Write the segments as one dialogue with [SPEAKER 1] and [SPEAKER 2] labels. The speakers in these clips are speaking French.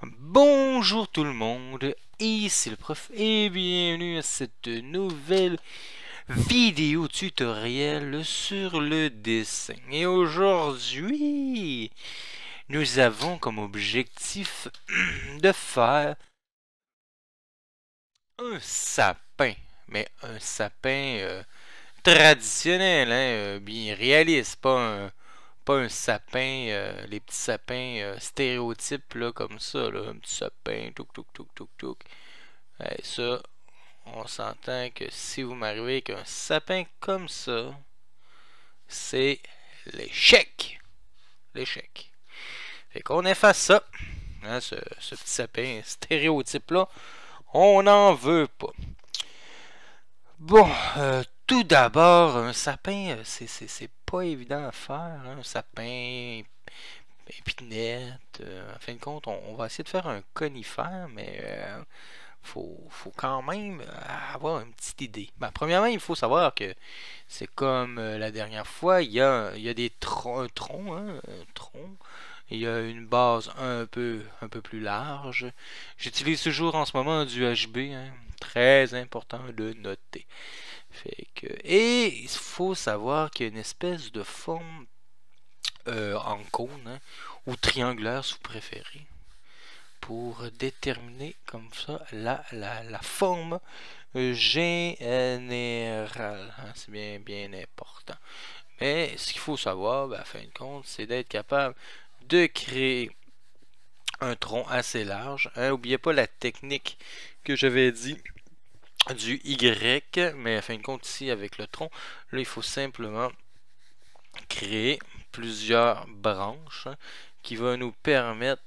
[SPEAKER 1] Bonjour tout le monde, ici le prof et bienvenue à cette nouvelle vidéo tutoriel sur le dessin. Et aujourd'hui, nous avons comme objectif de faire un sapin, mais un sapin traditionnel, hein, bien réaliste, pas un sapin, les petits sapins stéréotypes là, comme ça, là, un petit sapin, touk touk touk touk touk. Ça, on s'entend que si vous m'arrivez avec un sapin comme ça, c'est l'échec. L'échec. Fait qu'on efface ça, hein, ce petit sapin stéréotype-là, on n'en veut pas. Bon, tout d'abord, un sapin, c'est pas évident à faire, hein, un sapin épinette. En fin de compte, on va essayer de faire un conifère, mais faut quand même avoir une petite idée. Ben, premièrement, il faut savoir que c'est comme la dernière fois, il y a des un tronc, hein, un tronc. Il y a une base un peu plus large. J'utilise toujours en ce moment du HB, hein, très important de noter. Et il faut savoir qu'il y a une espèce de forme en cône, hein, ou triangulaire si vous préférez, pour déterminer comme ça la forme générale. Hein, c'est bien important. Mais ce qu'il faut savoir, ben, à fin de compte, c'est d'être capable de créer un tronc assez large. Hein. N'oubliez pas la technique que j'avais dit du Y, mais à fin de compte ici avec le tronc, là il faut simplement créer plusieurs branches, hein, qui va nous permettre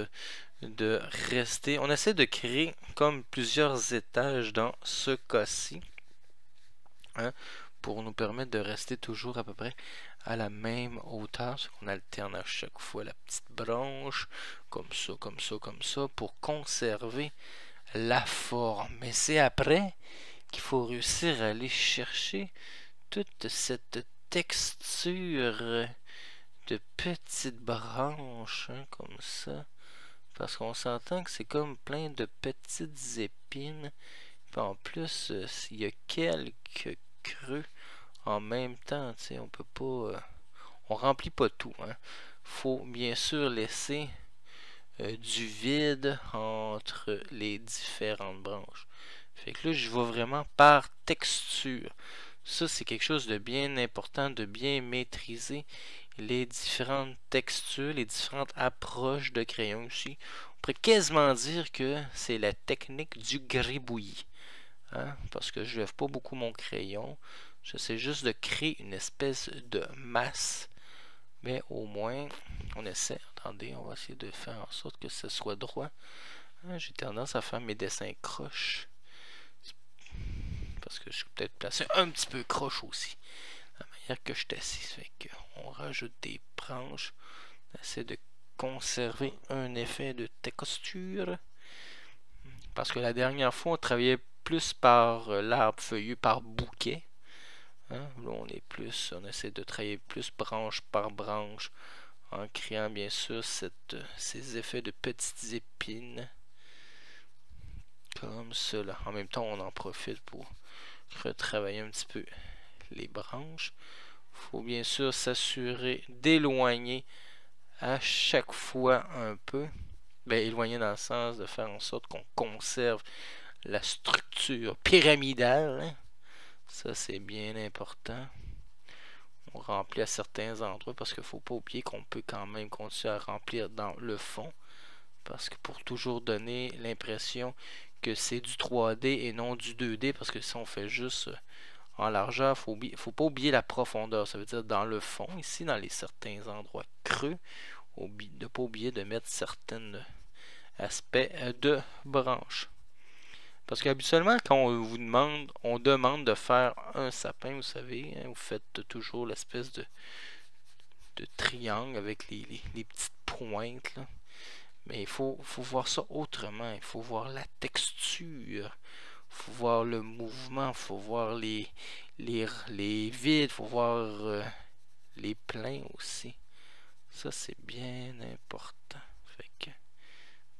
[SPEAKER 1] de rester. On essaie de créer comme plusieurs étages dans ce cas-ci, hein, pour nous permettre de rester toujours à peu près à la même hauteur. Ce qu'on alterne à chaque fois la petite branche, comme ça, comme ça, comme ça, pour conserver la forme. Mais c'est après qu'il faut réussir à aller chercher toute cette texture de petites branches, hein, comme ça. Parce qu'on s'entend que c'est comme plein de petites épines. Puis en plus, il y a quelques creux en même temps. On peut pas. On remplit pas tout. Hein. Faut bien sûr laisser du vide entre les différentes branches. Fait que là, je vais vraiment par texture. Ça, c'est quelque chose de bien important, de bien maîtriser les différentes textures, les différentes approches de crayon aussi. On pourrait quasiment dire que c'est la technique du gribouillis. Hein? Parce que je lève pas beaucoup mon crayon. J'essaie juste de créer une espèce de masse. Mais au moins, on essaie. Attendez, on va essayer de faire en sorte que ce soit droit. Hein, j'ai tendance à faire mes dessins croches. Parce que je suis peut-être placé un petit peu croche aussi. La manière que je suis assis. Fait qu'on rajoute des branches. On essaie de conserver un effet de texture. Parce que la dernière fois, on travaillait plus par l'arbre feuillu, par bouquet. Hein? Là, on essaie de travailler plus branche par branche, en créant bien sûr ces effets de petites épines. Comme cela. En même temps, on en profite pour retravailler un petit peu les branches. Il faut bien sûr s'assurer d'éloigner à chaque fois un peu. Ben, éloigner dans le sens de faire en sorte qu'on conserve la structure pyramidale. Hein? Ça, c'est bien important. On remplit à certains endroits parce qu'il ne faut pas oublier qu'on peut quand même continuer à remplir dans le fond. Parce que pour toujours donner l'impression que c'est du 3D et non du 2D, parce que si on fait juste en largeur, faut pas oublier la profondeur. Ça veut dire dans le fond, ici, dans les certains endroits creux, de ne pas oublier de mettre certains aspects de branches. Parce qu'habituellement, quand on demande de faire un sapin, vous savez, hein, vous faites toujours l'espèce de triangle avec les petites pointes, là. Mais il faut voir ça autrement. Il faut voir la texture. Il faut voir le mouvement. Il faut voir les vides. Il faut voir les pleins aussi. Ça, c'est bien important. Fait que, une petite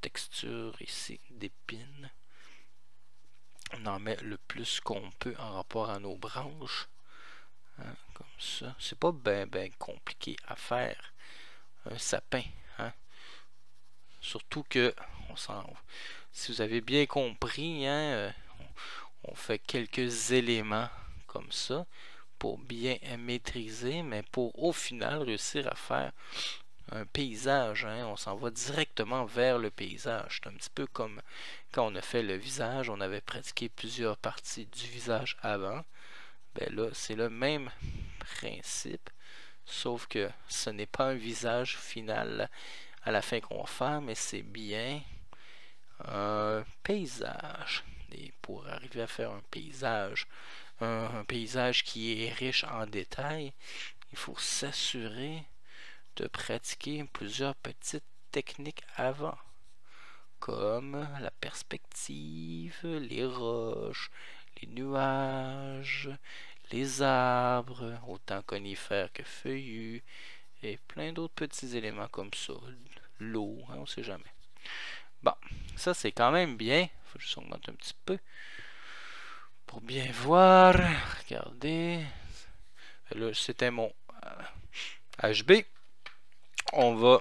[SPEAKER 1] texture ici d'épines. On en met le plus qu'on peut en rapport à nos branches. Hein, comme ça. C'est pas ben compliqué à faire. Un sapin. Hein. Surtout que, si vous avez bien compris, hein, on fait quelques éléments comme ça pour bien maîtriser, mais pour au final réussir à faire un paysage. Hein, on s'en va directement vers le paysage. C'est un petit peu comme quand on a fait le visage, on avait pratiqué plusieurs parties du visage avant. Ben là, c'est le même principe, sauf que ce n'est pas un visage final à la fin qu'on va faire, mais c'est bien un paysage. Et pour arriver à faire un paysage, un paysage qui est riche en détails, il faut s'assurer de pratiquer plusieurs petites techniques avant, comme la perspective, les roches, les nuages, les arbres, autant conifères que feuillus, et plein d'autres petits éléments comme ça. L'eau, hein, on ne sait jamais. Bon, ça c'est quand même bien. Faut juste augmenter un petit peu pour bien voir. Regardez. Là, c'était mon HB. On va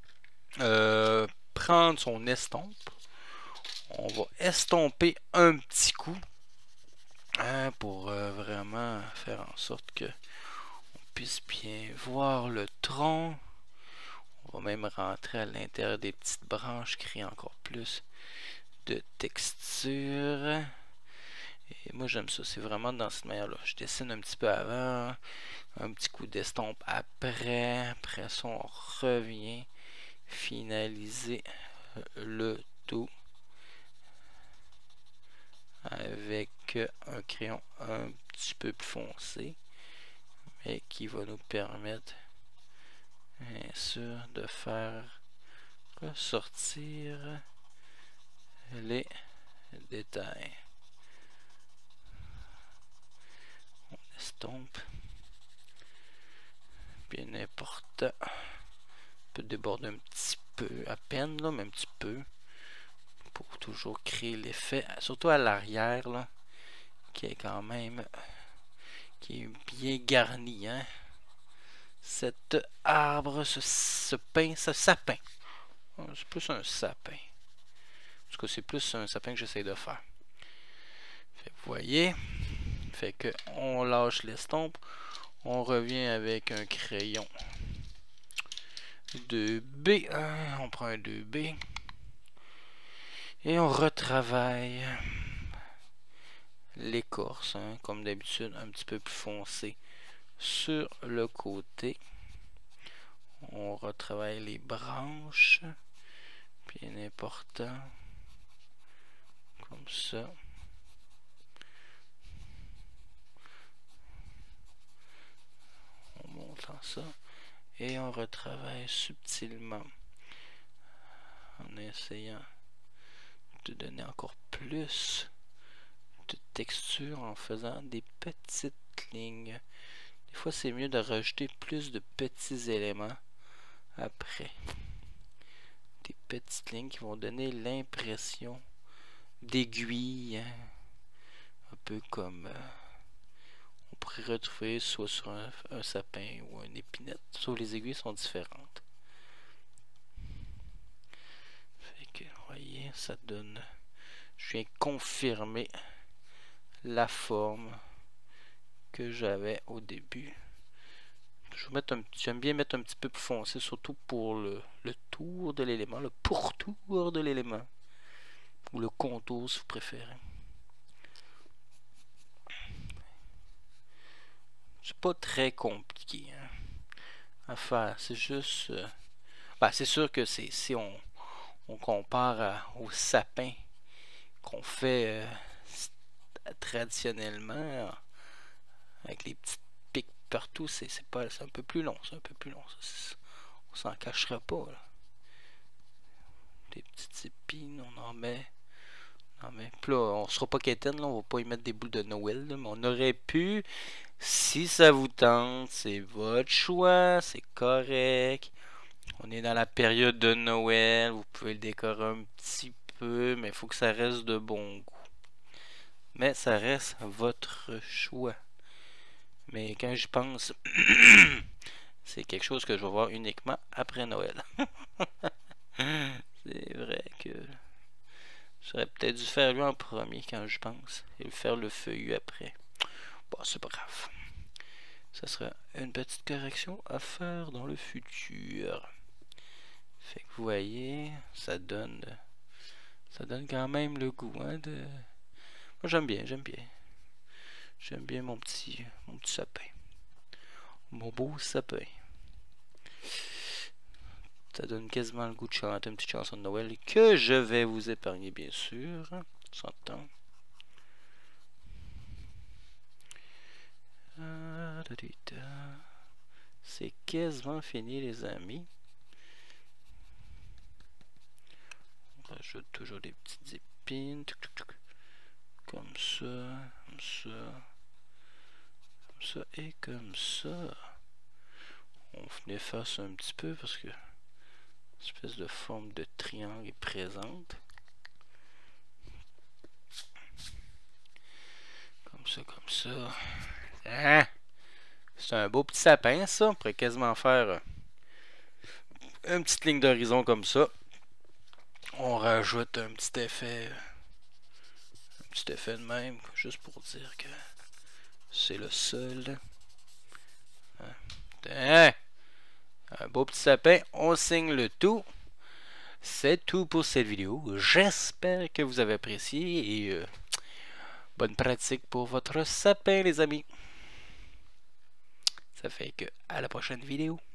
[SPEAKER 1] prendre son estompe. On va estomper un petit coup, hein, pour vraiment faire en sorte que on puisse bien voir le tronc. On va même rentrer à l'intérieur des petites branches, créer encore plus de texture. Et moi j'aime ça, c'est vraiment dans cette manière là. Je dessine un petit peu avant, un petit coup d'estompe après ça on revient finaliser le tout avec un crayon un petit peu plus foncé, mais qui va nous permettre bien sûr de faire ressortir les détails. On estompe bien important, peut déborder un petit peu à peine là, mais un petit peu pour toujours créer l'effet, surtout à l'arrière là, qui est quand même qui est bien garni, hein. Cet arbre, ce sapin, c'est plus un sapin. En tout cas, c'est plus un sapin que j'essaie de faire. Fait, vous voyez, fait que on lâche l'estompe, on revient avec un crayon 2B, on prend un 2B et on retravaille l'écorce, hein, comme d'habitude, un petit peu plus foncé sur le côté. On retravaille les branches, bien important, comme ça. On monte en ça et on retravaille subtilement en essayant de donner encore plus de texture en faisant des petites lignes. Des fois c'est mieux de rajouter plus de petits éléments après. Des petites lignes qui vont donner l'impression d'aiguilles, hein? Un peu comme on pourrait retrouver soit sur un sapin ou une épinette, sauf les aiguilles sont différentes. Fait que, vous voyez, ça donne, je viens confirmer la forme que j'avais au début. J'aime bien mettre un petit peu plus foncé, surtout pour le tour de l'élément, le pourtour de l'élément, ou le contour si vous préférez. C'est pas très compliqué, hein, à faire, c'est juste c'est sûr que si on compare au sapin qu'on fait traditionnellement avec les petites pics partout, c'est un peu plus long, on s'en cachera pas là. Des petites épines, on en met. Puis là, on sera pas quétaine, là, on va pas y mettre des boules de Noël, là, mais on aurait pu, si ça vous tente, c'est votre choix, c'est correct. On est dans la période de Noël. Vous pouvez le décorer un petit peu, mais il faut que ça reste de bon goût. Mais ça reste votre choix. Mais quand j'y pense, c'est quelque chose que je vais voir uniquement après Noël. C'est vrai que j'aurais peut-être dû faire lui en premier quand je pense et faire le feuillu après. Bon, c'est pas grave. Ça sera une petite correction à faire dans le futur. Fait que vous voyez, ça donne quand même le goût, hein, de... Moi j'aime bien. J'aime bien mon petit sapin. Mon beau sapin. Ça donne quasiment le goût de chanter une petite chanson de Noël que je vais vous épargner, bien sûr. S'entend. C'est quasiment fini, les amis. On rajoute toujours des petites épines. Comme ça, comme ça, comme ça et comme ça. On efface un petit peu parce que espèce de forme de triangle est présente. Comme ça, comme ça. Ah! C'est un beau petit sapin, ça. On pourrait quasiment faire une petite ligne d'horizon comme ça. On rajoute un petit effet de même, juste pour dire que c'est le seul. Hein? Un beau petit sapin, on signe le tout. C'est tout pour cette vidéo. J'espère que vous avez apprécié et bonne pratique pour votre sapin, les amis. Ça fait que à la prochaine vidéo.